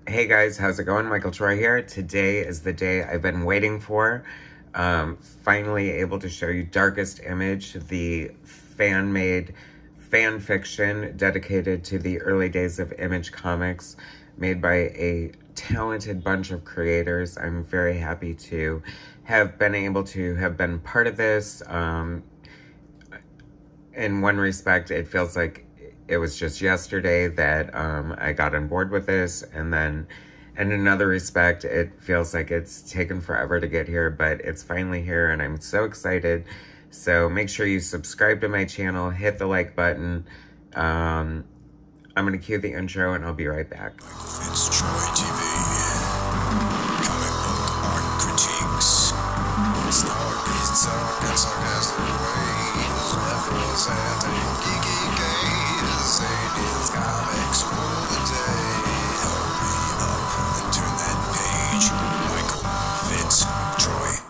Hey guys, how's it going? Michael Troy here. Today is the day I've been waiting for. Finally able to show you Darkest Image, the fan-made fan fiction dedicated to the early days of Image Comics, made by a talented bunch of creators. I'm very happy to have been able to have been part of this. In one respect, it feels like it was just yesterday that I got on board with this, and then in another respect, it feels like it's taken forever to get here, but it's finally here, and I'm so excited. So make sure you subscribe to my channel, hit the like button. I'm gonna cue the intro, and I'll be right back. MichaelFitzTroytv Comic book art critiques. Snarky, sarcastic ways, levels and geeky gaze. Aliens, comics rule the day. Hurry up and turn that page. MichaelFitzTroy.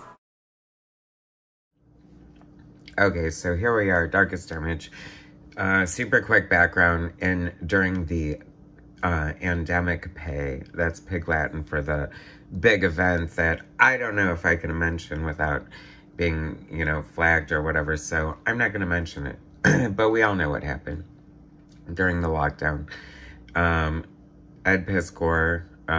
Okay, so here we are, Darkest Image. Super quick background. During the Andemic Pay, that's Pig Latin for the big event that I don't know if I can mention without being, flagged or whatever, so I'm not going to mention it. But we all know what happened during the lockdown. Ed Piscor,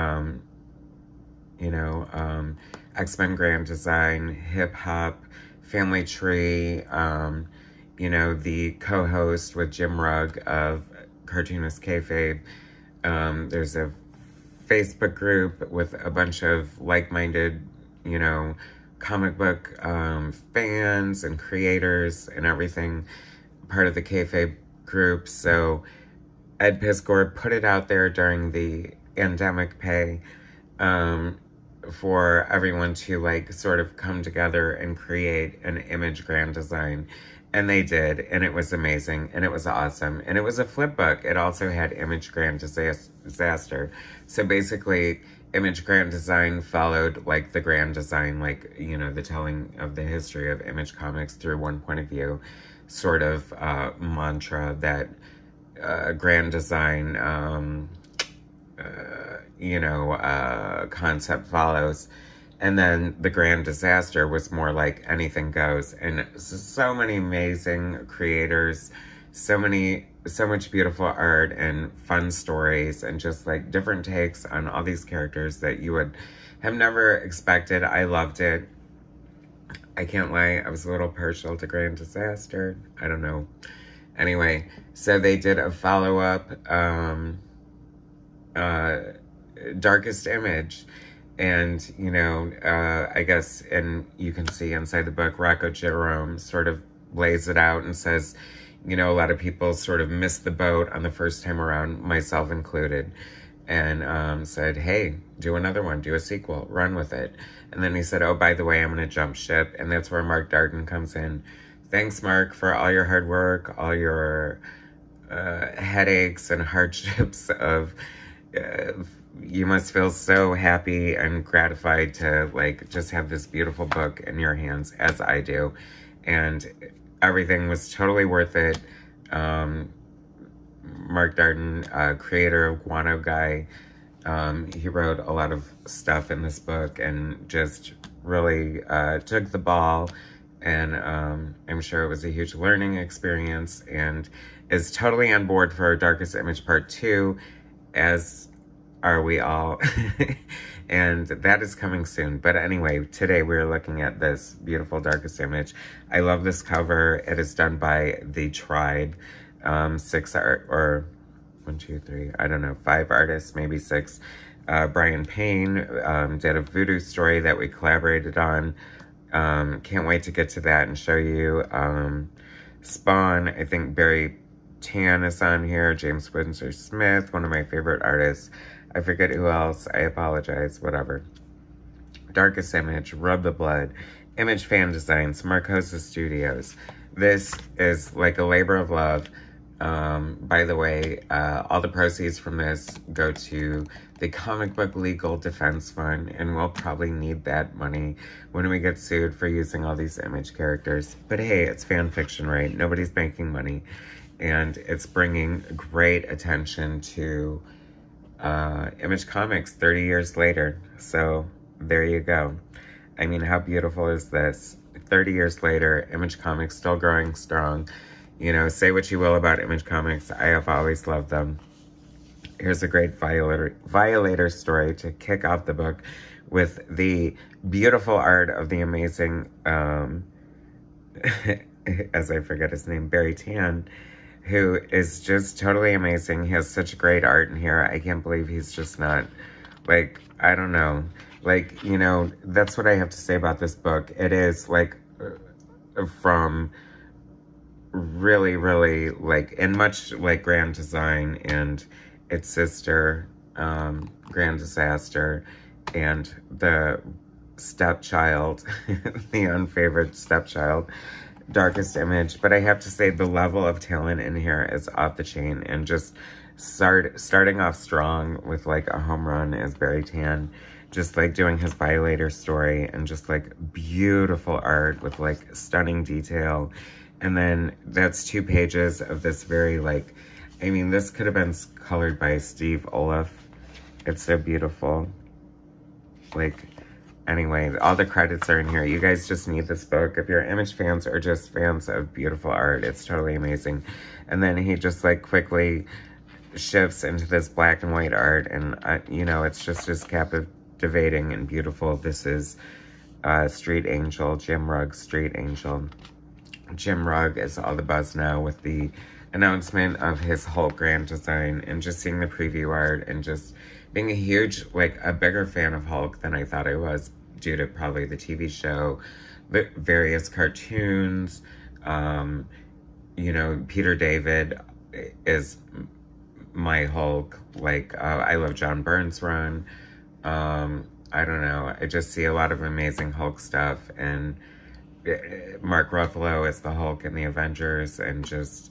X-Men Grand Design, Hip Hop, Family Tree, the co-host with Jim Rugg of Cartoonist Kayfabe. There's a Facebook group with a bunch of like-minded, comic book fans and creators and everything, part of the Kayfabe group. So Ed Piscor put it out there during the Andemic Pay for everyone to sort of come together and create an Image Grand Design. And they did, and it was amazing, and it was awesome. And it was a flip book. It also had Image Grand Disaster. So basically, Image Grand Design followed, the Grand Design, the telling of the history of Image Comics through one point of view, sort of mantra that Grand Design, concept follows. And then the Grand Disaster was more like anything goes. And so many amazing creators, so much beautiful art and fun stories, and just different takes on all these characters that you would have never expected. I loved it. I can't lie, I was a little partial to Grand Disaster. I don't know. Anyway, so they did a follow-up, Darkest Image. And, I guess, and you can see inside the book, Rocco Jerome sort of lays it out and says, a lot of people sort of missed the boat on the first time around, myself included, and said, hey, do another one, do a sequel, run with it. And then he said, oh, by the way, I'm going to jump ship. And that's where Mark Darden comes in. Thanks, Mark, for all your hard work, all your headaches and hardships of... you must feel so happy and gratified to just have this beautiful book in your hands, as I do. And everything was totally worth it. Mark Darden, creator of Guano Guy, he wrote a lot of stuff in this book and just really took the ball. And I'm sure it was a huge learning experience, and is totally on board for Darkest Image Part 2, as are we all. And that is coming soon. But anyway, today we're looking at this beautiful Darkest Image. I love this cover. It is done by The Tribe. 5 artists, maybe 6. Brian Payne did a voodoo story that we collaborated on. Can't wait to get to that and show you. Spawn, I think Barry Tan is on here. James Winsor Smith, one of my favorite artists. I forget who else. I apologize. Whatever. Darkest Image, Rub the Blood, Image Fan Designs, Marcosa Studios. This is like a labor of love. By the way, all the proceeds from this go to the Comic Book Legal Defense Fund, and we'll probably need that money when we get sued for using all these Image characters. But hey, it's fan fiction, right? Nobody's making money. And it's bringing great attention to Image Comics 30 years later. So there you go. I mean, how beautiful is this? 30 years later, Image Comics still growing strong. You know, say what you will about Image Comics. I have always loved them. Here's a great Violator story to kick off the book with the beautiful art of the amazing, as I forget his name, Barry Tan, who is just totally amazing. He has such great art in here. I can't believe he's just not, like, I don't know. Like, you know, that's what I have to say about this book. It is, like, from really, really, like, and much like Grand Design and its sister, Grand Disaster, and the stepchild, the unfavored stepchild, Darkest Image. But I have to say the level of talent in here is off the chain, and just starting off strong with like a home run is Barry Tan, just like doing his Violator story, and just like beautiful art with like stunning detail. And then that's 2 pages of this very like, I mean, this could have been colored by Steve Olaf. It's so beautiful. Like, anyway, all the credits are in here. You guys just need this book. If you're Image fans or just fans of beautiful art, it's totally amazing. And then he just like quickly shifts into this black and white art, and you know, it's just as captivating and beautiful. This is Street Angel, Jim Rugg's Street Angel. Jim Rugg is all the buzz now with the announcement of his Hulk Grand Design, and just seeing the preview art, and just being a huge, like, a bigger fan of Hulk than I thought I was, due to probably the TV show, the various cartoons. You know, Peter David is my Hulk. Like, I love John Byrne's run. I don't know. I just see a lot of amazing Hulk stuff, and Mark Ruffalo is the Hulk in the Avengers, and just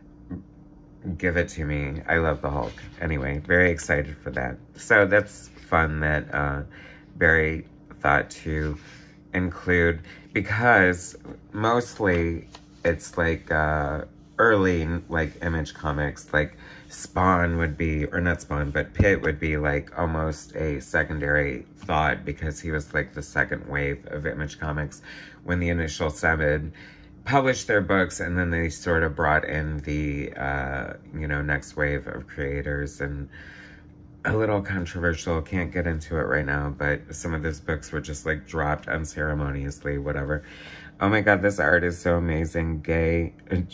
give it to me. I love the Hulk. Anyway, very excited for that. So that's fun that Barry thought to include, because mostly it's like early like Image Comics, like Spawn would be, or not Spawn, but Pitt would be like almost a secondary thought, because he was like the second wave of Image Comics when the initial 7 published their books, and then they sort of brought in the, you know, next wave of creators. And a little controversial, can't get into it right now, but some of those books were just like dropped unceremoniously, whatever. Oh my god, this art is so amazing. G.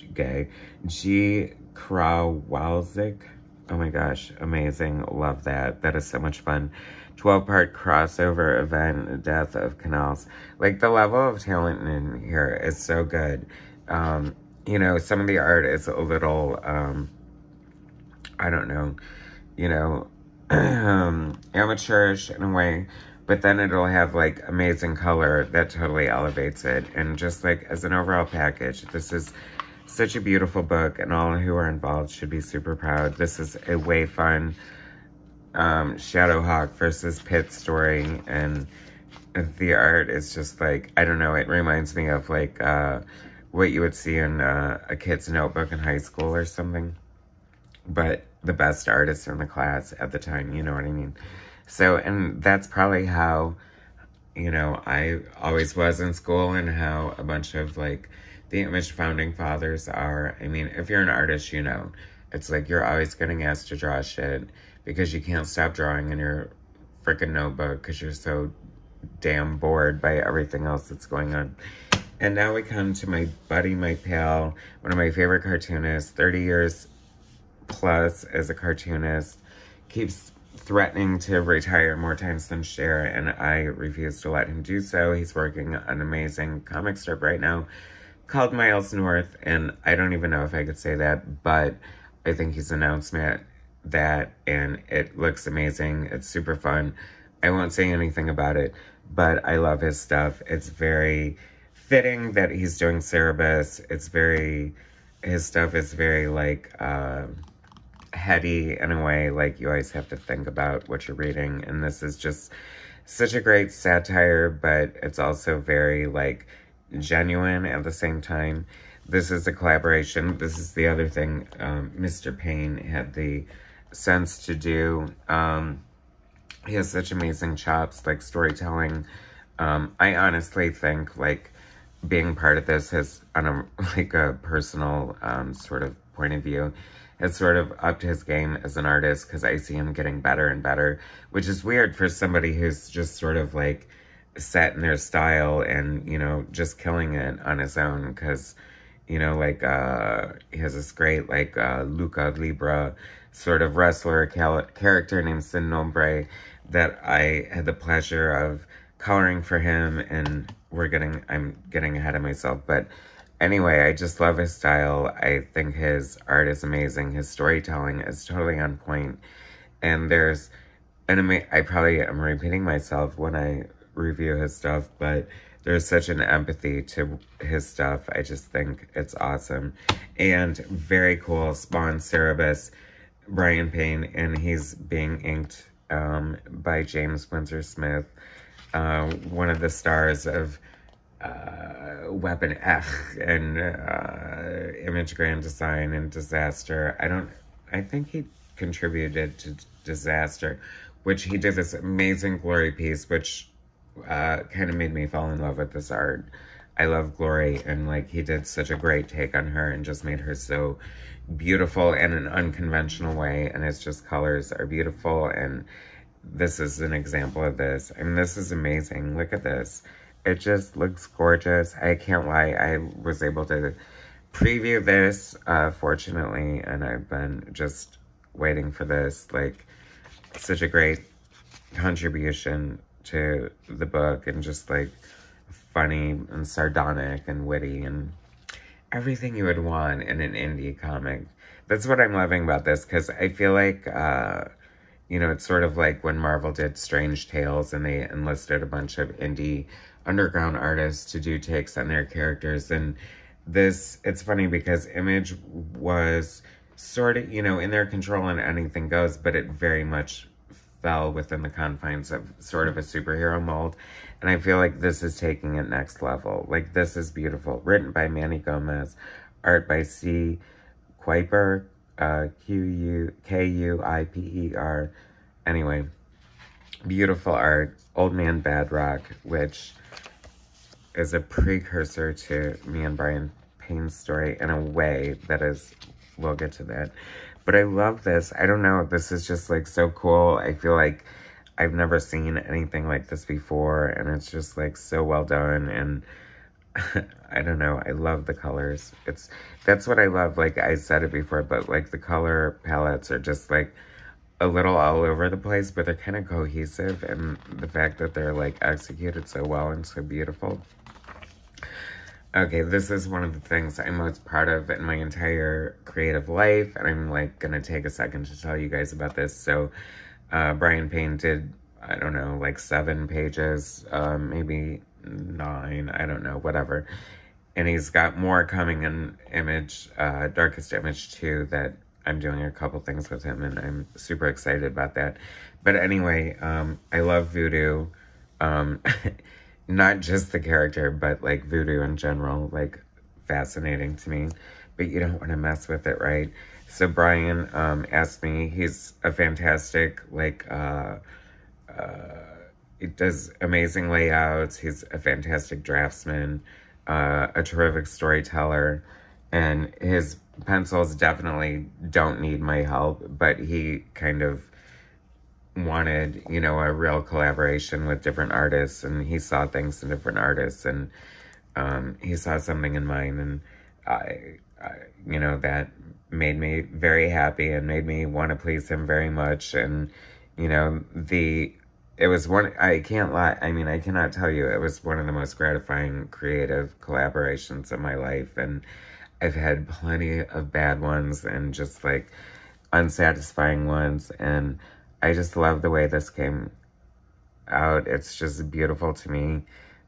Krawalczyk. Oh my gosh, amazing. Love that. That is so much fun. 12-part crossover event, Death of Canals. Like, the level of talent in here is so good. You know, some of the art is a little, I don't know, you know, amateurish in a way, but then it'll have, like, amazing color that totally elevates it. And just, like, as an overall package, this is such a beautiful book, and all who are involved should be super proud. This is a way fun Shadowhawk versus Pitt story, and the art is just like, I don't know, it reminds me of like what you would see in a kid's notebook in high school or something, but the best artists in the class at the time, you know what I mean? So, and that's probably how, you know, I always was in school, and how a bunch of like the Image founding fathers are. I mean, if you're an artist, you know, it's like you're always getting asked to draw shit, because you can't stop drawing in your freaking notebook, because you're so damn bored by everything else that's going on. And now we come to my buddy, my pal, one of my favorite cartoonists, 30 years plus as a cartoonist, keeps threatening to retire more times than share, and I refuse to let him do so. He's working on an amazing comic strip right now called Miles North, and I don't even know if I could say that, but I think he's announced that, and it looks amazing. It's super fun. I won't say anything about it, but I love his stuff. It's very fitting that he's doing Cerebus. It's very, his stuff is very like heady in a way, like you always have to think about what you're reading, and this is just such a great satire, but it's also very like genuine at the same time. This is a collaboration. This is the other thing. Mr. Payne had the sense to do. He has such amazing chops, like storytelling. I honestly think, like, being part of this has, on a, like, a personal sort of point of view, has sort of upped his game as an artist, because I see him getting better and better, which is weird for somebody who's just sort of, like, set in their style and, you know, just killing it on his own, because, you know, like, he has this great, like, Luca Libra sort of wrestler character named Sin Nombre that I had the pleasure of coloring for him, and I'm getting ahead of myself, but anyway, I just love his style. I think his art is amazing. His storytelling is totally on point, and there's I probably am repeating myself when I review his stuff, but there's such an empathy to his stuff. I just think it's awesome. And very cool, Spawn Cerebus, Brian Payne, and he's being inked by James Windsor Smith, one of the stars of Weapon X and Image Grand Design and Disaster. I think he contributed to Disaster, which he did this amazing Glory piece, which kind of made me fall in love with this art. I love Glory, and like he did such a great take on her and just made her so beautiful in an unconventional way, and his just colors are beautiful, and this is an example of this. I mean, this is amazing. Look at this. It just looks gorgeous. I can't lie. I was able to preview this, fortunately, and I've been just waiting for this. Like, such a great contribution to the book, and just like funny and sardonic and witty and everything you would want in an indie comic. That's what I'm loving about this, because I feel like, you know, it's sort of like when Marvel did Strange Tales and they enlisted a bunch of indie underground artists to do takes on their characters. And this, it's funny because Image was sort of, you know, in their control and anything goes, but it very much fell within the confines of sort of a superhero mold. And I feel like this is taking it next level. Like, this is beautiful. Written by Manny Gomez, art by C. Kuiper, Kuiper. Anyway, beautiful art. Old Man Badrock, which is a precursor to me and Brian Payne's story in a way that is, we'll get to that. But I love this. I don't know. This is just like so cool. I feel like I've never seen anything like this before, and it's just like so well done. And I don't know. I love the colors. That's what I love. Like I said it before, but like the color palettes are just like a little all over the place, but they're kind of cohesive. And the fact that they're like executed so well and so beautiful. Okay, this is one of the things I'm most proud of in my entire creative life, and I'm like gonna take a second to tell you guys about this. So Brian Payne did, I don't know, like 7 pages, maybe 9, I don't know, whatever. And he's got more coming in Image, Darkest Image 2, that I'm doing a couple things with him, and I'm super excited about that. But anyway, I love Voodoo. Not just the character, but like Voodoo in general, like fascinating to me. But you don't want to mess with it, right? So Brian asked me, he's a fantastic, like, he does amazing layouts. He's a fantastic draftsman, a terrific storyteller, and his pencils definitely don't need my help, but he kind of wanted, you know, a real collaboration with different artists, and he saw things in different artists, and he saw something in mine, and I you know, that made me very happy and made me want to please him very much. And you know, it was one, I can't lie, I mean, I cannot tell you, it was one of the most gratifying creative collaborations of my life. And I've had plenty of bad ones and just like unsatisfying ones, and I just love the way this came out. It's just beautiful to me.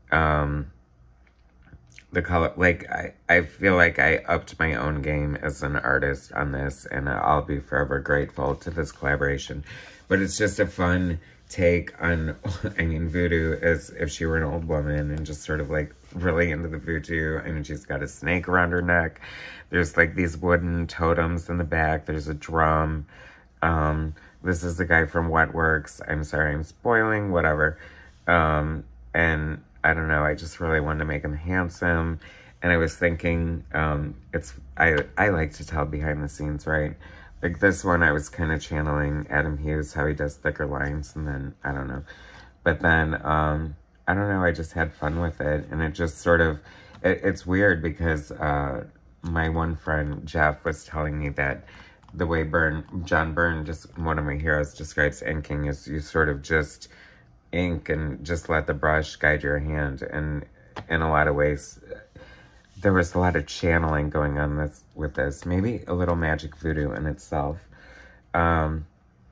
The color, like, I feel like I upped my own game as an artist on this, and I'll be forever grateful to this collaboration. But it's just a fun take on, I mean, Voodoo is if she were an old woman, and just sort of like really into the voodoo. I mean, she's got a snake around her neck. There's like these wooden totems in the back. There's a drum. This is the guy from What Works. I'm sorry, I'm spoiling, whatever. And I don't know, I just really wanted to make him handsome. And I was thinking, I like to tell behind the scenes, right? Like this one, I was kind of channeling Adam Hughes, how he does thicker lines, and then, I don't know. But then, I don't know, I just had fun with it, and it just sort of, it's weird because my one friend, Jeff, was telling me that the way John Byrne, just one of my heroes, describes inking is you sort of just ink and just let the brush guide your hand, and in a lot of ways, there was a lot of channeling going on with this. Maybe a little magic voodoo in itself. But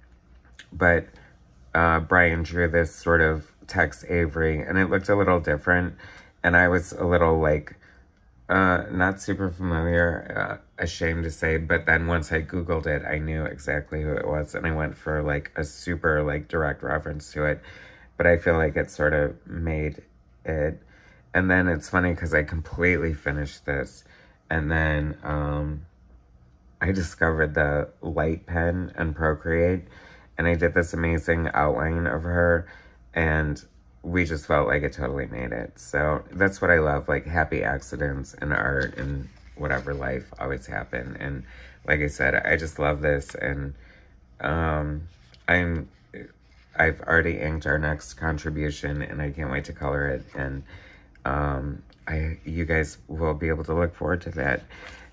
Brian drew this sort of Tex Avery, and it looked a little different. And I was a little, like, not super familiar, ashamed to say. But then once I Googled it, I knew exactly who it was. And I went for, like, a super, like, direct reference to it. But I feel like it sort of made it. And then it's funny because I completely finished this. And then I discovered the light pen and Procreate. And I did this amazing outline of her. And we just felt like it totally made it. So that's what I love. Like happy accidents in art and whatever life always happen. And like I said, I just love this. And I've already inked our next contribution. And I can't wait to color it. And you guys will be able to look forward to that.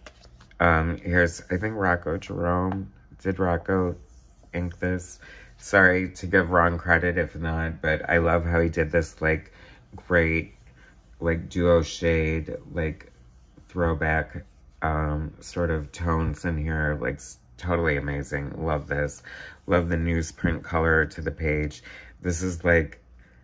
Here's, I think Rocco Jerome. Did Rocco ink this? Sorry to give wrong credit if not, but I love how he did this, like, great, like, duo shade, like, throwback, sort of tones in here, like, totally amazing. Love this. Love the newsprint color to the page. This is, like,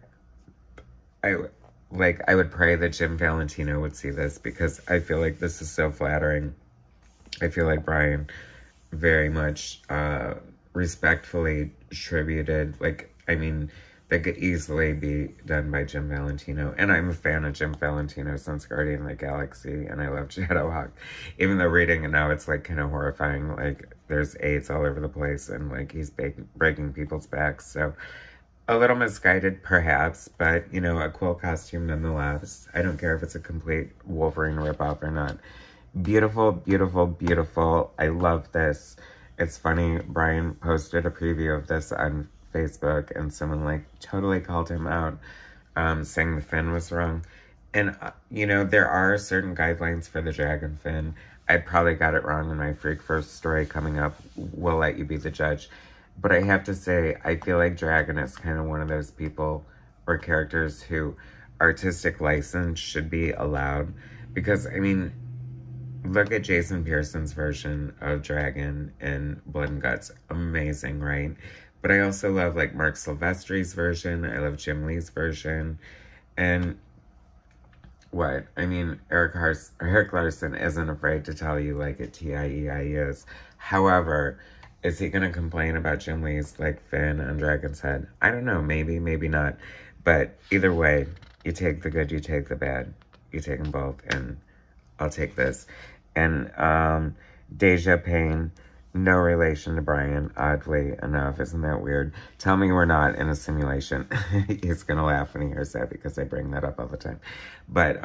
I would pray that Jim Valentino would see this because I feel like this is so flattering. I feel like Brian very much respectfully tributed. Like, I mean, that could easily be done by Jim Valentino. And I'm a fan of Jim Valentino since Guardian of the Galaxy, and I love Shadowhawk. Even though reading it now, it's, like, kind of horrifying. Like, there's AIDS all over the place, and, like, he's breaking people's backs, so... A little misguided, perhaps, but, you know, a cool costume nonetheless. I don't care if it's a complete Wolverine ripoff or not. Beautiful, beautiful, beautiful. I love this. It's funny, Brian posted a preview of this on Facebook, and someone, like, totally called him out, saying the fin was wrong. And, you know, there are certain guidelines for the dragon fin. I probably got it wrong in my Freak First story coming up. We'll let you be the judge. But I have to say, I feel like Dragon is kind of one of those people or characters who artistic license should be allowed. Because, I mean, look at Jason Pearson's version of Dragon in Blood and Guts. Amazing, right? But I also love, like, Mark Silvestri's version. I love Jim Lee's version. And what? I mean, Eric Larson isn't afraid to tell you, like, it TIEI is. However... Is he going to complain about Jim Lee's, like, fin on Dragon's Head? I don't know. Maybe, maybe not. But either way, you take the good, you take the bad. You take them both, and I'll take this. And Deja Payne, no relation to Brian, oddly enough. Isn't that weird? Tell me we're not in a simulation. He's going to laugh when he hears that because I bring that up all the time. But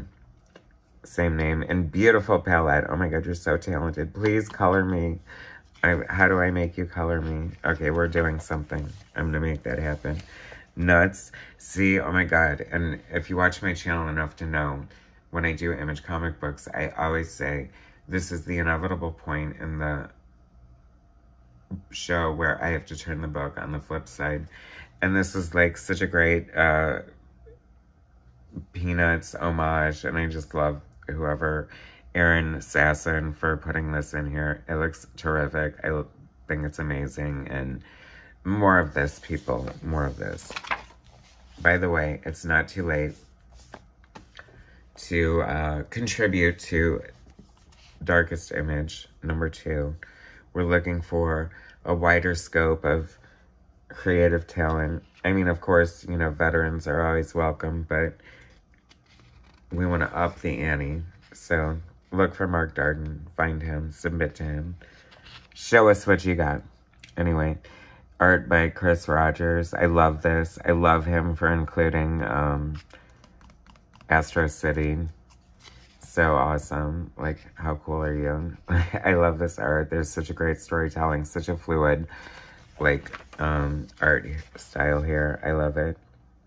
same name and beautiful palette. Oh, my God, you're so talented. Please color me. How do I make you color me? Okay, we're doing something. I'm gonna make that happen. Nuts. See, oh my God. And if you watch my channel enough to know, when I do Image comic books, I always say, this is the inevitable point in the show where I have to turn the book on the flip side. And this is like such a great Peanuts homage. And I just love whoever... Aaron Sasson for putting this in here. It looks terrific. I think it's amazing. And more of this, people. More of this. By the way, it's not too late to contribute to Darkest Image, #2. We're looking for a wider scope of creative talent. I mean, of course, you know, veterans are always welcome, but we want to up the ante. So... look for Mark Darden, find him, submit to him. Show us what you got. Anyway, art by Chris Rogers. I love this. I love him for including Astro City. So awesome. Like, how cool are you? I love this art. There's such a great storytelling, such a fluid, like, art style here. I love it.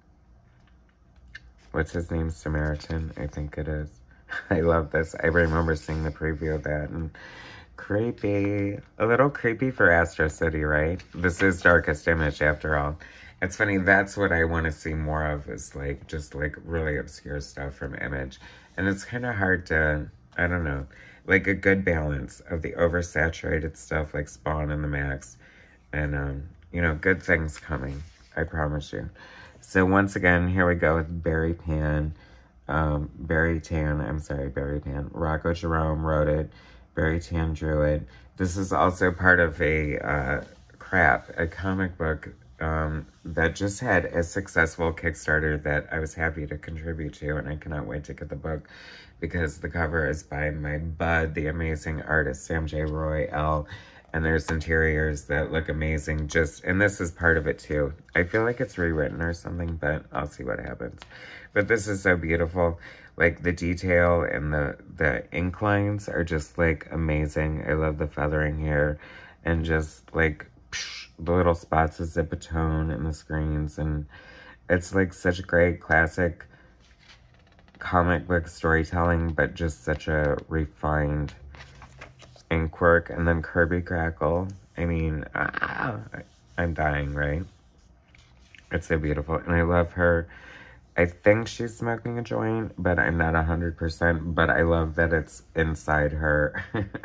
What's his name? Samaritan, I think it is. I love this. I remember seeing the preview of that, and creepy. A little creepy for Astro City, right? This is Darkest Image, after all. It's funny, that's what I want to see more of, is, like, just, like, really obscure stuff from Image. And it's kind of hard to, I don't know, like, a good balance of the oversaturated stuff like Spawn and the Max. And, you know, good things coming, I promise you. So once again, here we go with Barry Tan. Barry Tan. Rocco Jerome wrote it. Barry Tan drew it. This is also part of a comic book that just had a successful Kickstarter that I was happy to contribute to, and I cannot wait to get the book because the cover is by my bud, the amazing artist Sam J. Roy L. And there's interiors that look amazing. And this is part of it too. I feel like it's rewritten or something, but I'll see what happens. But this is so beautiful. Like, the detail and the ink lines are just, like, amazing. I love the feathering here. And just, like, the little spots of zipatone in the screens. And it's, like, such a great classic comic book storytelling, but just such a refined ink work. And then Kirby Crackle. I mean, I'm dying, right? It's so beautiful. And I love her. I think she's smoking a joint, but I'm not 100%. But I love that it's inside her,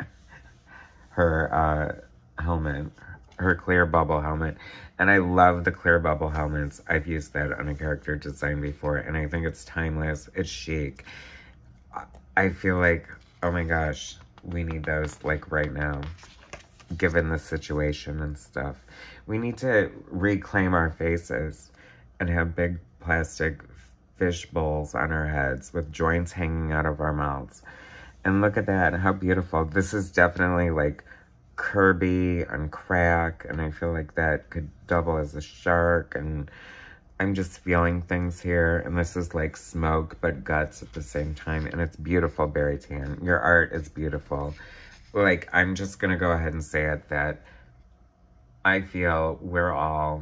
her helmet, her clear bubble helmet. And I love the clear bubble helmets. I've used that on a character design before, and I think it's timeless. It's chic. I feel like, oh my gosh, we need those, like, right now, given the situation and stuff. We need to reclaim our faces and have big plastic fish bowls on our heads with joints hanging out of our mouths. And look at that, how beautiful. This is definitely, like, Kirby and crack, and I feel like that could double as a shark, and I'm just feeling things here. And this is like smoke but guts at the same time, and it's beautiful, Barry Tan. Your art is beautiful. Like, I'm just gonna go ahead and say it, that I feel we're all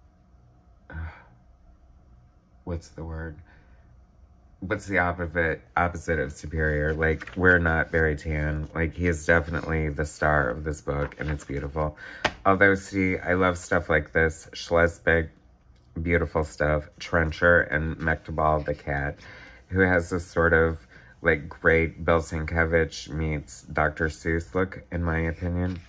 what's the word? What's the opposite of superior? Like, we're not Barry Tan. Like, he is definitely the star of this book, and it's beautiful. Although, see, I love stuff like this. Schleswig, beautiful stuff. Trencher and Mektabal the cat, who has this sort of, like, great Bill Sienkiewicz meets Dr. Seuss look, in my opinion.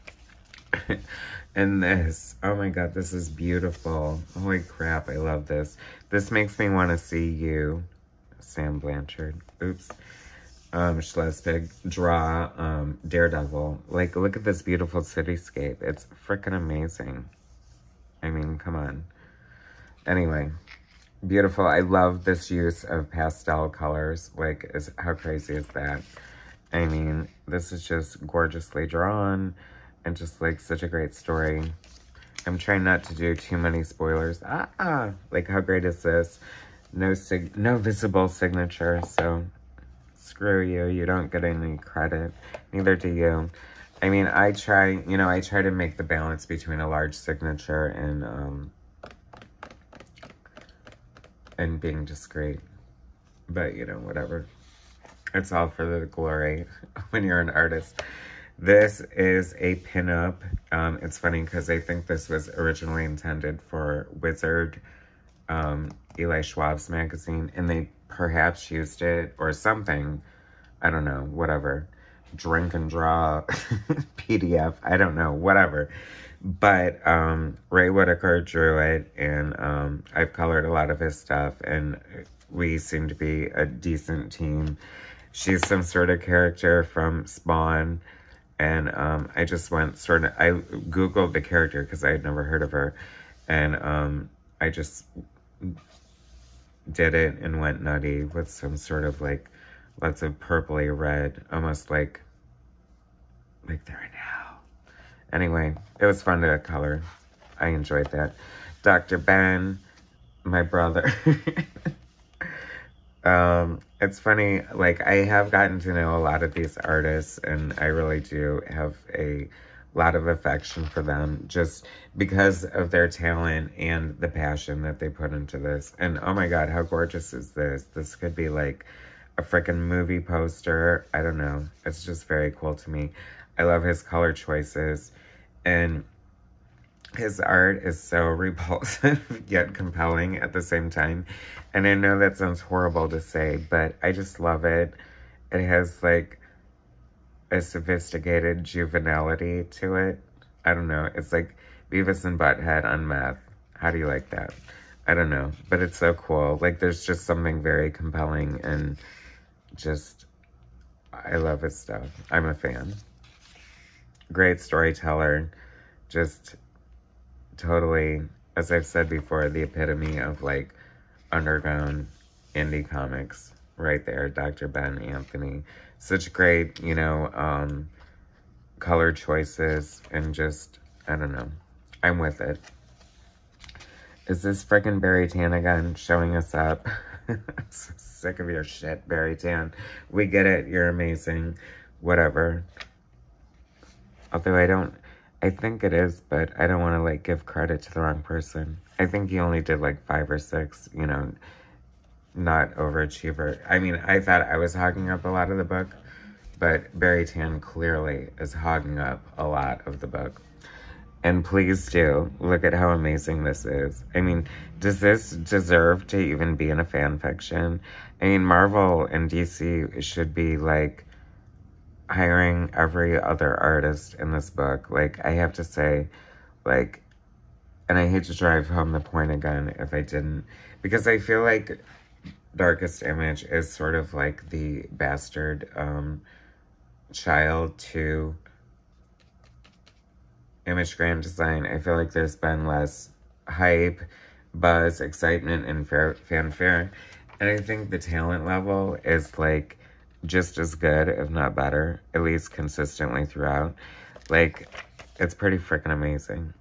And this, oh my god, this is beautiful. Holy crap, I love this. This makes me want to see you, Sam Blanchard, oops, Schleswig, draw Daredevil. Like, look at this beautiful cityscape. It's freaking amazing. I mean, come on. Anyway, beautiful. I love this use of pastel colors. Like, how crazy is that? I mean, this is just gorgeously drawn and just, like, such a great story. I'm trying not to do too many spoilers. Like, how great is this? No visible signature, so screw you. You don't get any credit. Neither do you. I mean, I try to make the balance between a large signature and being discreet. But, you know, whatever. It's all for the glory when you're an artist. This is a pinup. It's funny because I think this was originally intended for Wizard, Eli Schwab's magazine, and they perhaps used it or something. I don't know, whatever. Drink and draw PDF. I don't know, whatever. But Ray Whitaker drew it, and I've colored a lot of his stuff, and we seem to be a decent team. She's some sort of character from Spawn. And I just went I Googled the character because I had never heard of her. And I just did it and went nutty with some sort of, like, lots of purpley red, almost like they're in hell. Anyway, it was fun to color. I enjoyed that. Dr. Ben, my brother. It's funny, like, I have gotten to know a lot of these artists, and I really do have a lot of affection for them just because of their talent and the passion that they put into this. And oh my God, how gorgeous is this? This could be like a freaking movie poster. I don't know. It's just very cool to me. I love his color choices, and his art is so repulsive yet compelling at the same time. And I know that sounds horrible to say, but I just love it. It has like a sophisticated juvenility to it. I don't know. It's like Beavis and Butthead on meth. How do you like that? I don't know. But it's so cool. Like, there's just something very compelling, and just, I love his stuff. I'm a fan. Great storyteller. Just totally, as I've said before, the epitome of like underground indie comics right there. Dr. Ben Anthony. Such great, you know, color choices, and just, I don't know. I'm with it. Is this frickin' Barry Tan again showing us up? I'm so sick of your shit, Barry Tan. We get it. You're amazing. Whatever. Although I think it is, but I don't want to, like, give credit to the wrong person. I think he only did, like, 5 or 6, you know, not overachiever. I mean, I thought I was hogging up a lot of the book, but Barry Tan clearly is hogging up a lot of the book. And please do. Look at how amazing this is. I mean, does this deserve to even be in a fan fiction? I mean, Marvel and DC should be, like, hiring every other artist in this book. Like, I have to say, like, and I hate to drive home the point again if I didn't, because I feel like Darkest Image is sort of like the bastard child to Image Grand Design. I feel like there's been less hype, buzz, excitement, and fanfare. And I think the talent level is, like, just as good, if not better, at least consistently throughout. Like, it's pretty freaking amazing.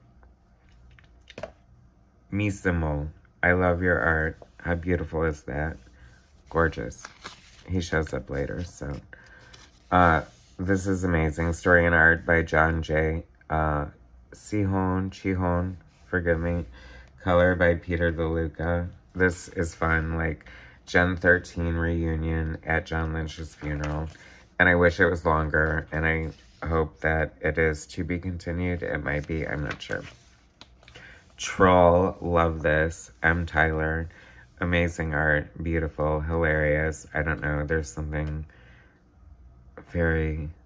Misimo, I love your art. How beautiful is that? Gorgeous. He shows up later, so. This is amazing. Story and art by John J. Chihon, forgive me. Color by Peter DeLuca. This is fun, like, Gen 13 reunion at John Lynch's funeral. And I wish it was longer, and I hope that it is to be continued. It might be, I'm not sure. Troll, love this. M. Tyler, amazing art, beautiful, hilarious. I don't know, there's something very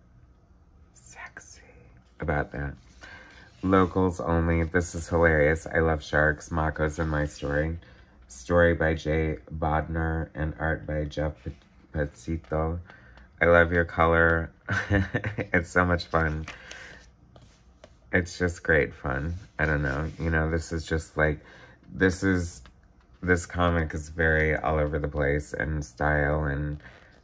sexy about that. Locals only, this is hilarious. I love sharks. Mako's in my story. Story by Jay Bodner and art by Jeff Pezzito. I love your color. It's so much fun. It's just great fun. I don't know. You know, this is just like, this comic is very all over the place in style and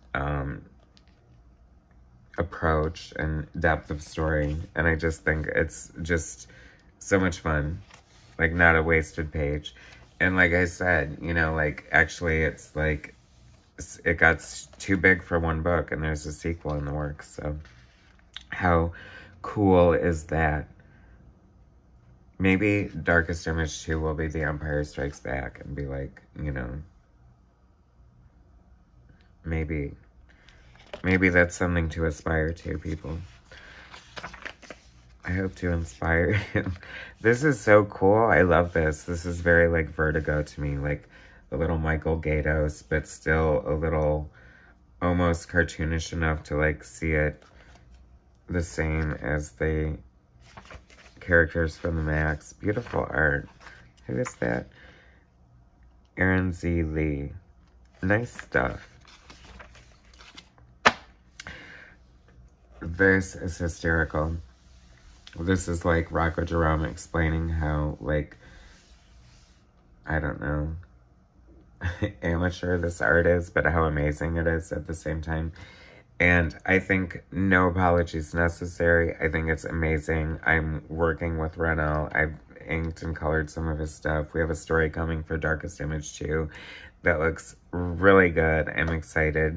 approach and depth of story. And I just think it's just so much fun. Like, not a wasted page. And like I said, you know, like, actually it's like, it got too big for one book, and there's a sequel in the works. So how cool is that? Maybe Darkest Image 2 will be The Empire Strikes Back and be like, you know, maybe that's something to aspire to, people. I hope to inspire you. This is so cool. I love this. This is very, like, Vertigo to me. Like, a little Michael Gaydos, but still a little almost cartoonish enough to, like, see it the same as the characters from the Max. Beautiful art. Who is that? Aaron Z. Lee. Nice stuff. This is hysterical. This is like Rocco Jerome explaining how, like, I don't know, amateur this art is, but how amazing it is at the same time. And I think no apologies necessary. I think it's amazing. I'm working with Rennell. I've inked and colored some of his stuff. We have a story coming for Darkest Image too that looks really good. I'm excited.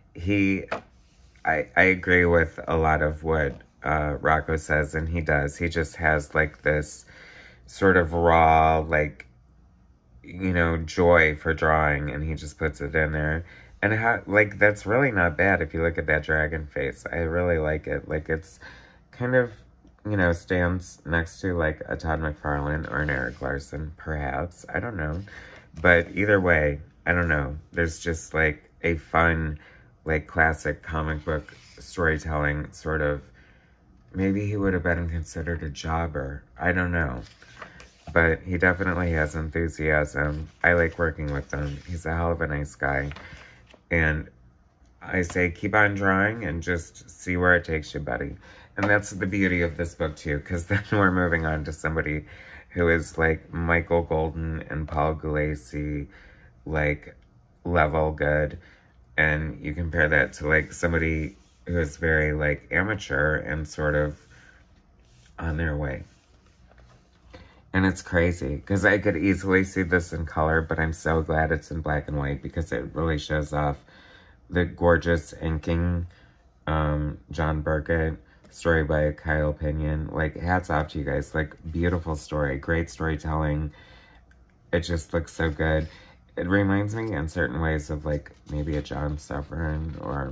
I agree with a lot of what Rocco says, and he does. He just has like this sort of raw, like, you know, joy for drawing, and he just puts it in there. And how, like, that's really not bad if you look at that dragon face. I really like it. Like, it's kind of, you know, stands next to, like, a Todd McFarlane or an Eric Larson, perhaps. I don't know. But either way, I don't know. There's just, like, a fun, like, classic comic book storytelling sort of... Maybe he would have been considered a jobber. I don't know. But he definitely has enthusiasm. I like working with him. He's a hell of a nice guy. And I say, keep on drawing and just see where it takes you, buddy. And that's the beauty of this book, too, because then we're moving on to somebody who is, like, Michael Golden and Paul Gulacy, like, level good. And you compare that to, like, somebody who is very, like, amateur and sort of on their way. And it's crazy, because I could easily see this in color, but I'm so glad it's in black and white, because it really shows off the gorgeous inking, John Burkett, story by Kyle Pinion. Like, hats off to you guys. Like, beautiful story, great storytelling. It just looks so good. It reminds me in certain ways of, like, maybe a John Suffern, or,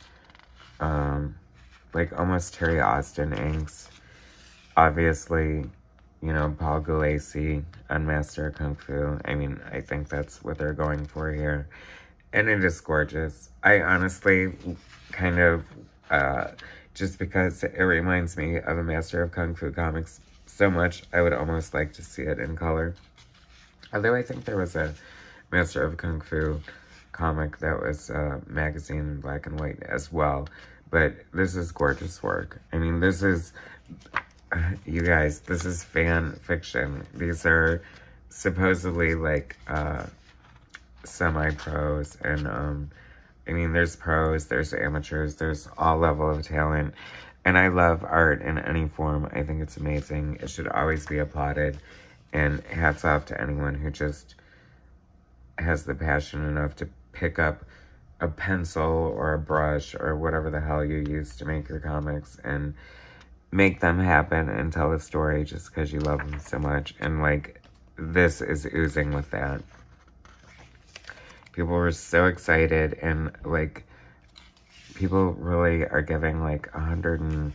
like, almost Terry Austin inks. Obviously, you know, Paul Gulacy on Master of Kung Fu. I mean, I think that's what they're going for here. And it is gorgeous. I honestly kind of, just because it reminds me of a Master of Kung Fu comics so much, I would almost like to see it in color. Although I think there was a Master of Kung Fu comic that was a magazine in black and white as well. But this is gorgeous work. I mean, this is... You guys, this is fan fiction. These are supposedly, like, semi-pros, and, I mean, there's pros, there's amateurs, there's all level of talent, and I love art in any form. I think it's amazing. It should always be applauded, and hats off to anyone who just has the passion enough to pick up a pencil or a brush or whatever the hell you use to make your comics, and make them happen and tell a story just because you love them so much. And, like, this is oozing with that. People were so excited, and, like, people really are giving, like, 100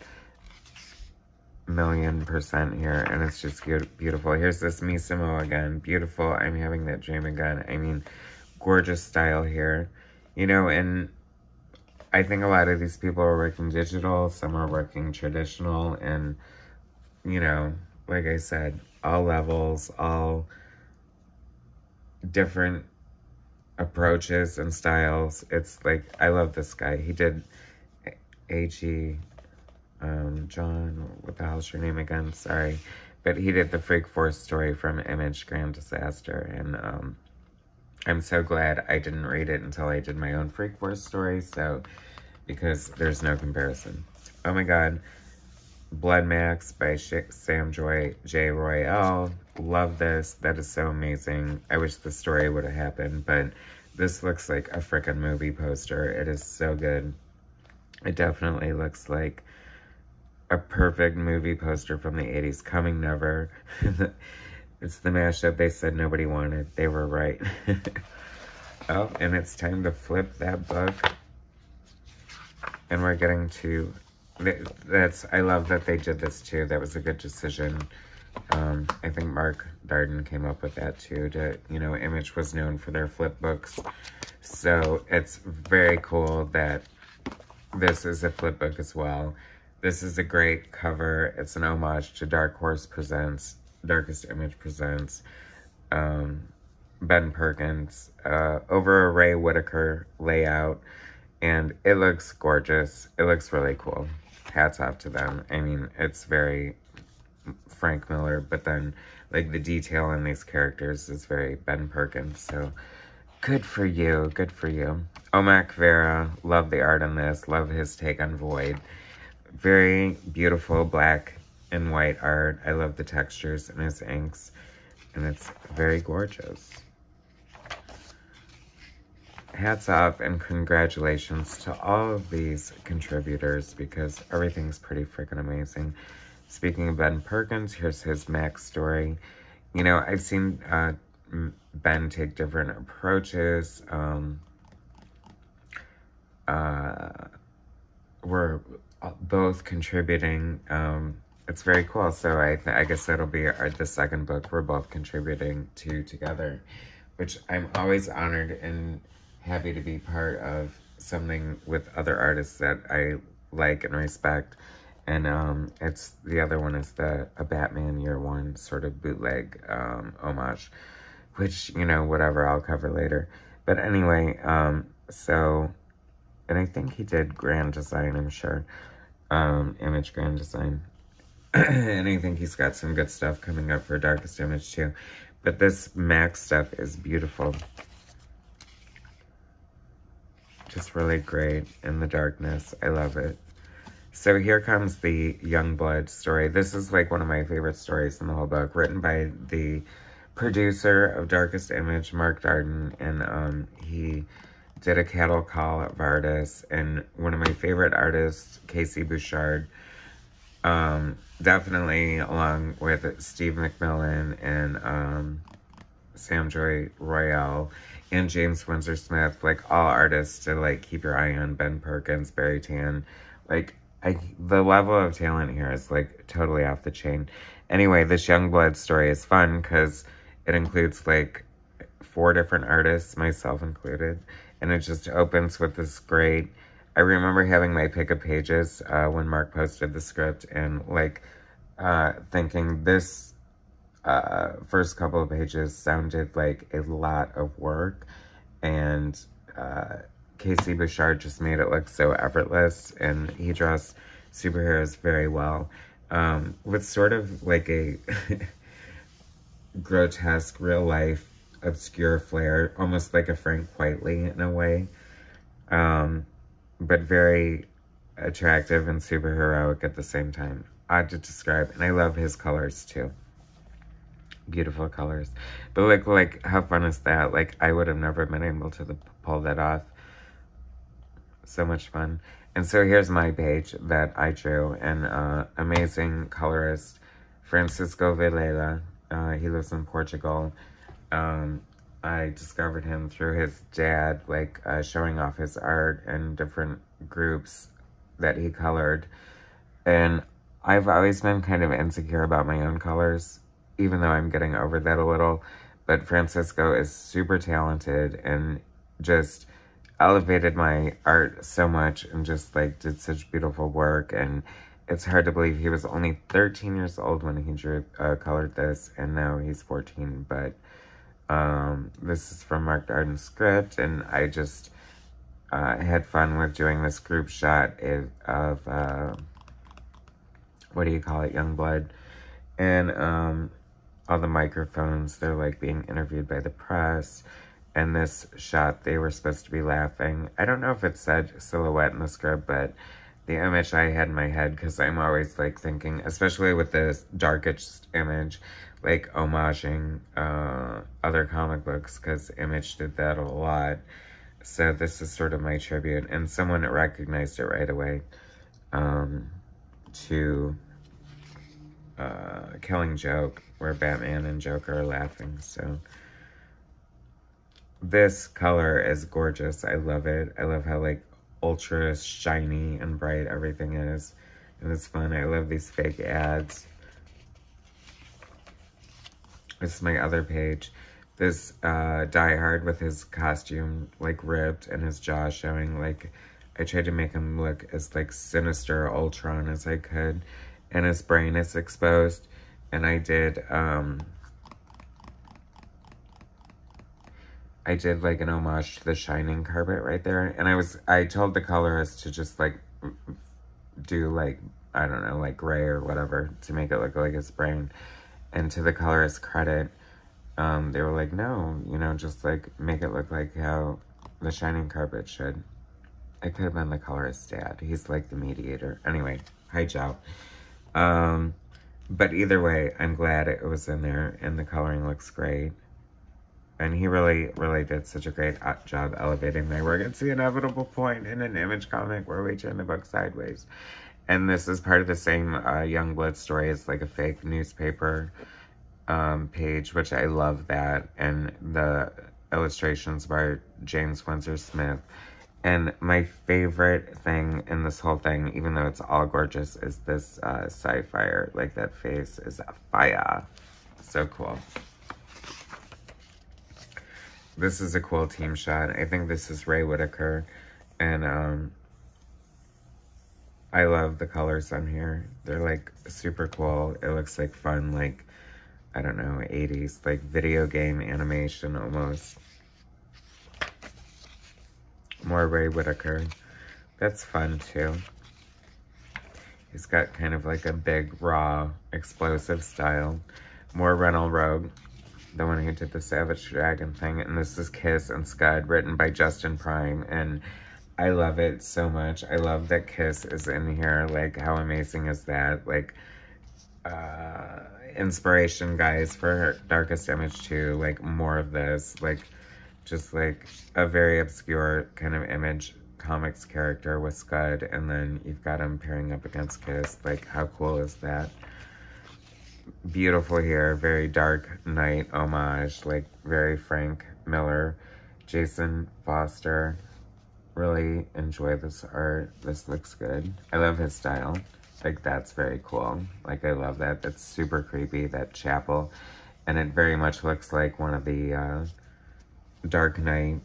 million% here, and it's just beautiful. Here's this Misimo again. Beautiful. I'm having that dream again. I mean, gorgeous style here. You know, and I think a lot of these people are working digital, some are working traditional, and, you know, like I said, all levels, all different approaches and styles. It's like, I love this guy. He did A.G. John, what the hell's your name again? Sorry. But he did the Freak Force story from Image Grand Disaster, and I'm so glad I didn't read it until I did my own Freak Force story, so, because there's no comparison. Oh my god. Blood Max by Sam J. Royale. Love this. That is so amazing. I wish the story would have happened, but this looks like a frickin' movie poster. It is so good. It definitely looks like a perfect movie poster from the 80s. Coming Never. It's the mashup they said nobody wanted. They were right. Oh, and it's time to flip that book. And we're getting to... I love that they did this too. That was a good decision. I think Mark Darden came up with that too. You know, Image was known for their flip books. So it's very cool that this is a flip book as well. This is a great cover. It's an homage to Dark Horse Presents. Darkest Image Presents, Ben Perkins, over a Ray Whitaker layout, and it looks gorgeous. It looks really cool. Hats off to them. I mean, it's very Frank Miller, but then, like, the detail in these characters is very Ben Perkins, so Good for you. Good for you. Omak Vera, love the art on this. Love his take on Void. Very beautiful black and white art. I love the textures in his inks. And it's very gorgeous. Hats off and congratulations to all of these contributors because everything's pretty freaking amazing. Speaking of Ben Perkins, here's his Mac story. You know, I've seen Ben take different approaches. We're both contributing. It's very cool. So I guess that'll be the second book we're both contributing to together, which I'm always honored and happy to be part of something with other artists that I like and respect. And it's the other one is a Batman Year One sort of bootleg homage, which, you know, whatever, I'll cover later. But anyway, so, and I think he did Grand Design, I'm sure, Image Grand Design. And I think he's got some good stuff coming up for Darkest Image too. But this Mac stuff is beautiful. Just really great in the darkness. I love it. So here comes the Youngblood story. This is like one of my favorite stories in the whole book, written by the producer of Darkest Image, Mark Darden, and he did a cattle call of artists, and one of my favorite artists, Casey Bouchard, definitely along with Steve McMillan and Sam Joy Royale and James Windsor Smith, like all artists to like keep your eye on. Ben Perkins, Barry Tan, like the level of talent here is like totally off the chain. Anyway, this Youngblood story is fun because it includes like 4 different artists, myself included, and it just opens with this great. I remember having my pick of pages when Mark posted the script and like thinking this first couple of pages sounded like a lot of work, and Casey Bouchard just made it look so effortless, and he draws superheroes very well, with sort of like a grotesque, real-life, obscure flair, almost like a Frank Whiteley in a way, but very attractive and superheroic at the same time. Odd to describe, and I love his colors too. Beautiful colors. But like how fun is that? Like, I would have never been able to pull that off. So much fun. And so here's my page that I drew, and amazing colorist Francisco Vilela. He lives in Portugal. I discovered him through his dad, like showing off his art and different groups that he colored. And I've always been kind of insecure about my own colors, even though I'm getting over that a little. But Francisco is super talented and just elevated my art so much and just like did such beautiful work. And it's hard to believe he was only 13 years old when he drew, colored this, and now he's 14. But this is from Mark Darden's script, and I just had fun with doing this group shot of what do you call it, Youngblood, and all the microphones, they're like being interviewed by the press. And this shot, they were supposed to be laughing. I don't know if it said silhouette in the script, but the image I had in my head, because I'm always like thinking, especially with this Darkest Image, like homaging other comic books, because Image did that a lot. So this is sort of my tribute, and someone recognized it right away to Killing Joke, where Batman and Joker are laughing. So this color is gorgeous. I love it. I love how like ultra shiny and bright everything is, and it's fun. I love these fake ads. This is my other page. This Die Hard with his costume like ripped and his jaw showing. Like, I tried to make him look as like sinister Ultron as I could, and his brain is exposed. And I did like an homage to the Shining carpet right there. And I told the colorist to just like do like, I don't know, like gray or whatever to make it look like his brain. And to the colorist's credit, they were like, no, you know, just like make it look like how the shining carpet should. It could have been the colorist's dad. He's like the mediator. Anyway, hi Joe. But either way, I'm glad it was in there, and the coloring looks great. And he really, really did such a great job elevating my work. It's the inevitable point in an Image comic where we turn the book sideways. And this is part of the same Youngblood story. It's like a fake newspaper page, which I love that. And the illustrations by James Windsor Smith. And my favorite thing in this whole thing, even though it's all gorgeous, is this sci-fire. Like, that face is a fire. So cool. This is a cool team shot. I think this is Ray Whitaker. And I love the colors on here. They're, like, super cool. It looks like fun, like, I don't know, 80s, like, video game animation almost. More Ray Whitaker. That's fun, too. He's got kind of like a big, raw, explosive style. More Rennell Rogue, the one who did the Savage Dragon thing. And this is Kiss and Scud, written by Justin Prime. And I love it so much. I love that Kiss is in here. Like, how amazing is that? Like, inspiration, guys, for Darkest Image 2. Like, more of this. Like, just like a very obscure kind of Image Comics character with Scud, and then you've got him pairing up against Kiss. Like, how cool is that? Beautiful here, very Dark Knight homage, like very Frank Miller, Jason Foster. Really enjoy this art. This looks good. I love his style. Like, that's very cool. Like, I love that. That's super creepy, that chapel. And it very much looks like one of the Dark Knight,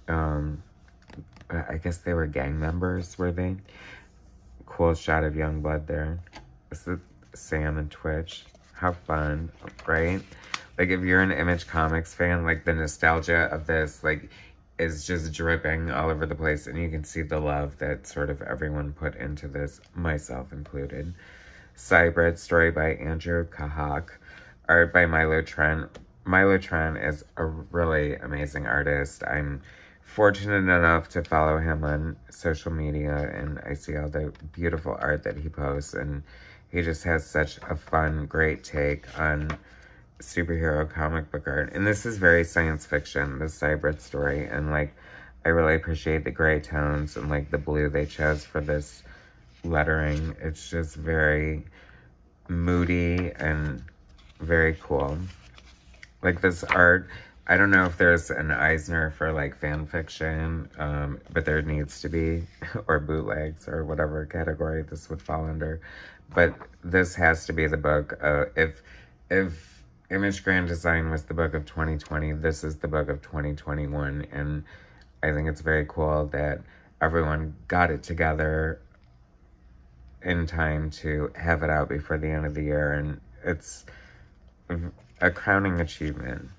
I guess they were gang members, were they? Cool shot of Youngblood there. This is Sam and Twitch. How fun, right? Like, if you're an Image Comics fan, like, the nostalgia of this, like, is just dripping all over the place, and you can see the love that sort of everyone put into this, myself included. Cybrid, story by Andrew Kahak, art by Milo Trent. Milo Trent is a really amazing artist. I'm fortunate enough to follow him on social media, and I see all the beautiful art that he posts, and he just has such a fun, great take on superhero comic book art. And this is very science fiction, this Cybrid story, and like, I really appreciate the gray tones and like the blue they chose for this lettering. It's just very moody and very cool. Like, this art, I don't know if there's an Eisner for, like, fan fiction, but there needs to be, or bootlegs, or whatever category this would fall under. But this has to be the book. If Image Grand Design was the book of 2020, this is the book of 2021. And I think it's very cool that everyone got it together in time to have it out before the end of the year. And it's a crowning achievement.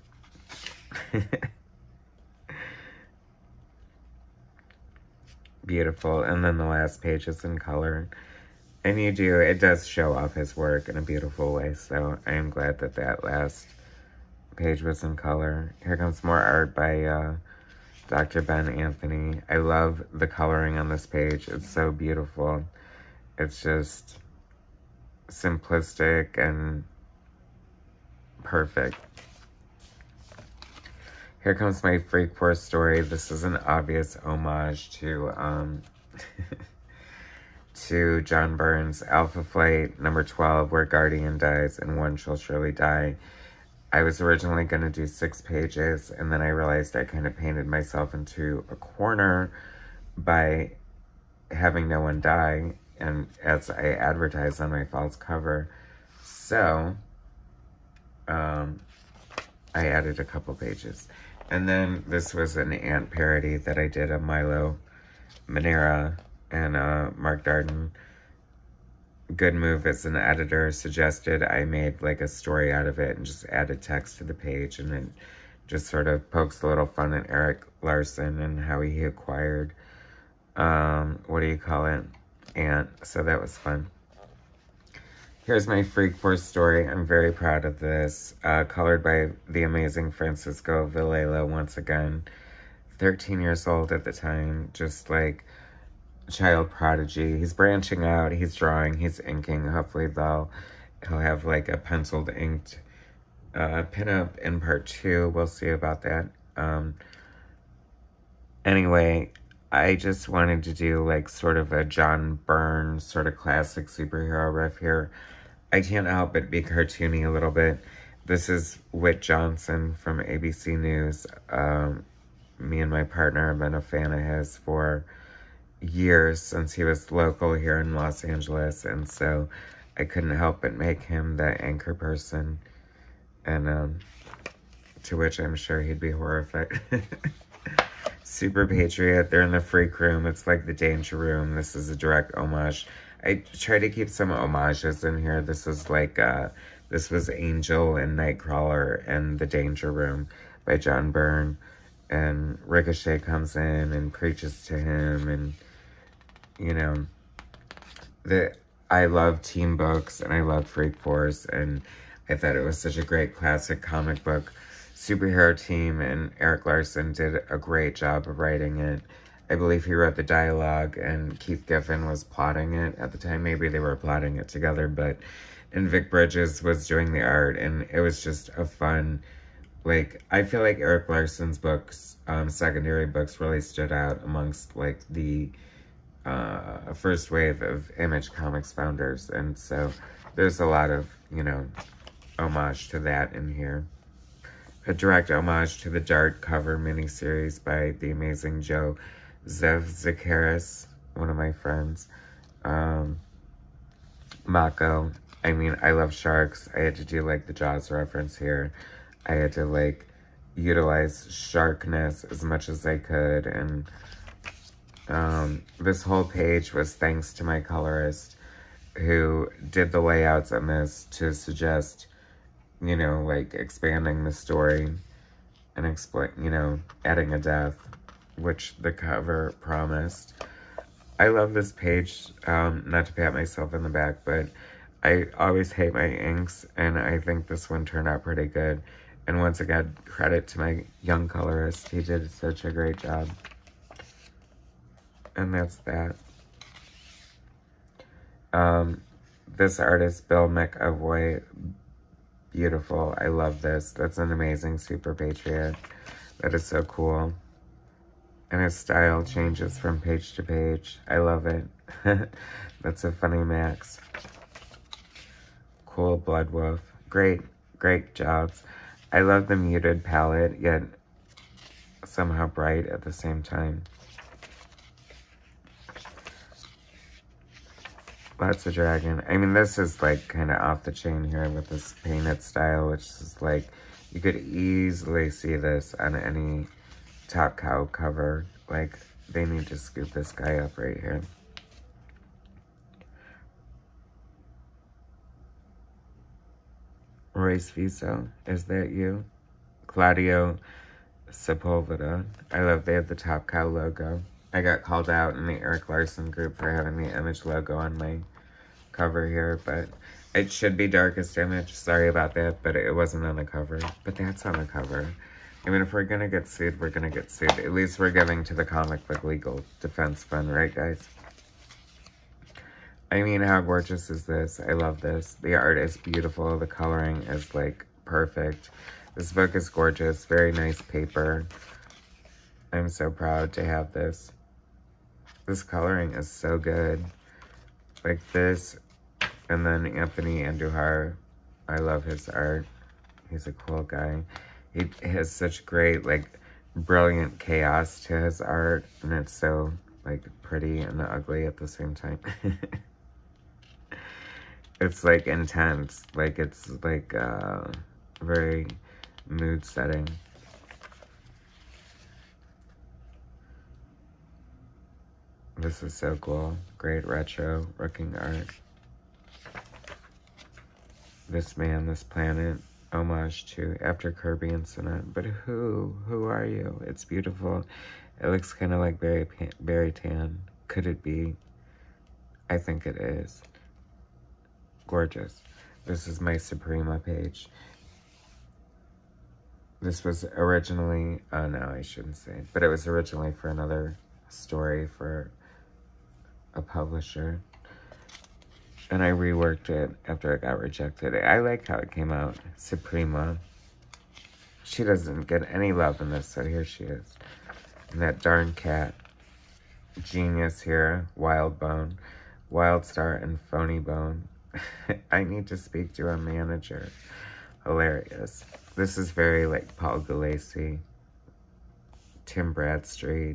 Beautiful. And then the last page is in color. And it does show off his work in a beautiful way. So I am glad that that last page was in color. Here comes more art by Dr. Ben Anthony. I love the coloring on this page. It's so beautiful. It's just simplistic and perfect. Here comes my Freak Force story. This is an obvious homage to to John Byrne's Alpha Flight number 12, where Guardian dies and one shall surely die. I was originally going to do 6 pages, and then I realized I kind of painted myself into a corner by having no one die, and as I advertised on my false cover. So I added a couple pages. And then this was an Ant parody that I did of Milo Manera and Mark Darden. Good move as an editor suggested I made like a story out of it and just added text to the page, and it just sort of pokes a little fun at Eric Larson and how he acquired, what do you call it? Ant. So that was fun. Here's my Freak Force story. I'm very proud of this. Colored by the amazing Francisco Villela once again. 13 years old at the time. Just like child prodigy. He's branching out. He's drawing. He's inking. Hopefully he'll have like a penciled inked pinup in part 2. We'll see about that. Anyway, I just wanted to do like sort of a John Byrne sort of classic superhero riff here. I can't help but be cartoony a little bit. This is Whit Johnson from ABC News. Me and my partner have been a fan of his for years, since he was local here in Los Angeles, and so I couldn't help but make him the anchor person, and to which I'm sure he'd be horrified. Super Patriot, they're in the freak room. It's like the Danger Room. This is a direct homage. I try to keep some homages in here. This is like, this was Angel and Nightcrawler and the Danger Room by John Byrne. And Ricochet comes in and preaches to him. And, you know, I love team books and I love Freak Force. And I thought it was such a great classic comic book superhero team. And Eric Larson did a great job of writing it. I believe he wrote the dialogue and Keith Giffen was plotting it at the time. Maybe they were plotting it together, and Vic Bridges was doing the art, and it was just a fun, like, I feel like Eric Larson's books, secondary books, really stood out amongst, like, the first wave of Image Comics founders, and so there's a lot of, you know, homage to that in here. A direct homage to the Dart cover miniseries by the amazing Joe Zekaris, one of my friends. Mako. I mean, I love sharks. I had to do, like, the Jaws reference here. I had to, like, utilize sharkness as much as I could. And this whole page was thanks to my colorist, who did the layouts on this to suggest, you know, like, expanding the story and you know, adding a death, which the cover promised. I love this page, not to pat myself in the back, but I always hate my inks, and I think this one turned out pretty good. And once again, credit to my young colorist. He did such a great job. And that's that. This artist, Bill McAvoy, beautiful. I love this. That's an amazing Super Patriot. That is so cool. And his style changes from page to page. I love it. That's a funny Max. Cool Blood Wolf. Great, great jobs. I love the muted palette, yet somehow bright at the same time. Lots of dragon. I mean, this is like kind of off the chain here with this painted style, which is like, you could easily see this on any Top Cow cover. Like, they need to scoop this guy up right here. Royce Viso, is that you? Claudio Sepulveda. I love they have the Top Cow logo. I got called out in the Eric Larson group for having the Image logo on my cover here, but it should be Darkest Image. Sorry about that, but it wasn't on the cover. But that's on the cover. I mean, if we're gonna get sued, we're gonna get sued. At least we're giving to the comic book legal defense fund, right, guys? I mean, how gorgeous is this? I love this. The art is beautiful. The coloring is, like, perfect. This book is gorgeous. Very nice paper. I'm so proud to have this. This coloring is so good. Like this, and then Anthony Andujar. I love his art. He's a cool guy. He has such great, like, brilliant chaos to his art, and it's so, like, pretty and ugly at the same time. It's, like, intense. Like, it's, like, very mood setting. This is so cool. Great retro looking art. This Man, This Planet. Homage to After Kirby Incident. But who are you? It's beautiful. It looks kind of like Barry Tan. Could it be? I think it is. Gorgeous. This is my Suprema page. This was originally, oh no, I shouldn't say, but it was originally for another story for a publisher. And I reworked it after it got rejected. I like how it came out. Suprema. She doesn't get any love in this, so here she is. And that darn cat. Genius here. Wild Bone. Wild Star and Phony Bone. I need to speak to a manager. Hilarious. This is very like Paul Gulacy. Tim Bradstreet.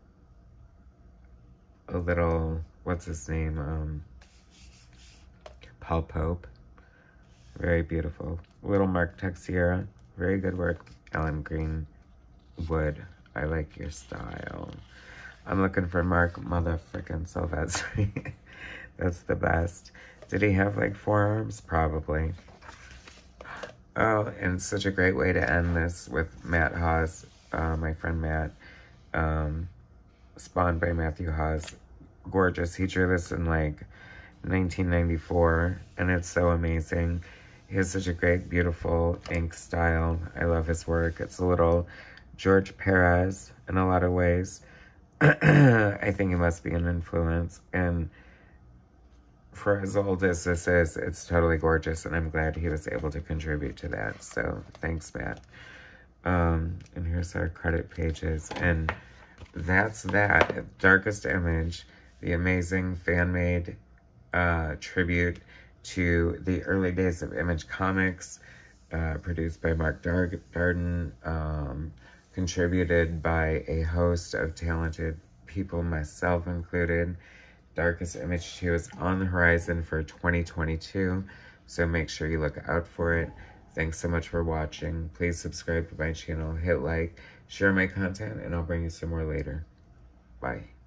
A little, what's his name? Paul Pope. Very beautiful. Little Mark Texiera. Very good work. Alan Greenwood. I like your style. I'm looking for Mark motherfucking Silvestri. That's the best. Did he have like forearms? Probably. Oh, and such a great way to end this with Matt Hawes, my friend Matt. Spawned by Matthew Hawes. Gorgeous. He drew this in like 1994, and it's so amazing. He has such a great, beautiful ink style. I love his work. It's a little George Perez in a lot of ways. I think he must be an influence. And for as old as this is, it's totally gorgeous, and I'm glad he was able to contribute to that. So thanks, Matt. And here's our credit pages. And that's that. Darkest Image, the amazing fan-made tribute to the early days of Image Comics, produced by Mark Darden, contributed by a host of talented people, myself included. Darkest Image 2 is on the horizon for 2022, so make sure you look out for it. Thanks so much for watching. Please subscribe to my channel, hit like, share my content, and I'll bring you some more later. Bye.